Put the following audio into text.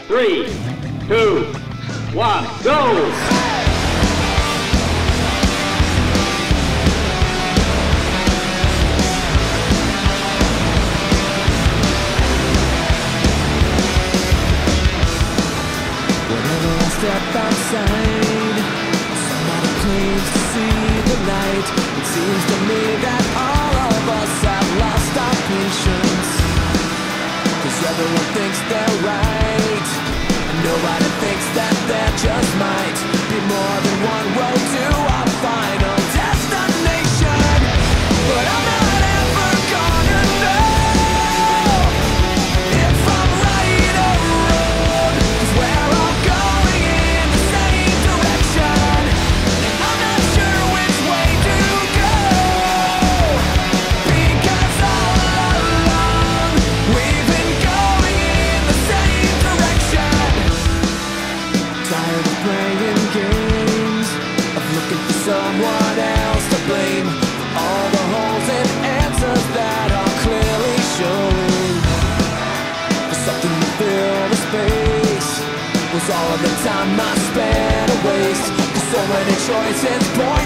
3, 2, 1, go! Step outside, somebody claims to see the light. It seems to me that all of us have lost our patience, 'cause everyone thinks they're right, and nobody thinks that there just might be more than one road to our final destination. But I'm not ever gonna know if I'm right or wrong, 'cause we're all going in the same direction, and I'm not sure which way to go, because all along we've been going in the same direction. Tired of playing games, of looking for someone else to blame for all the holes and answers that are clearly showing. For something to fill the space was all of the time I spent a waste, 'cause so many choices point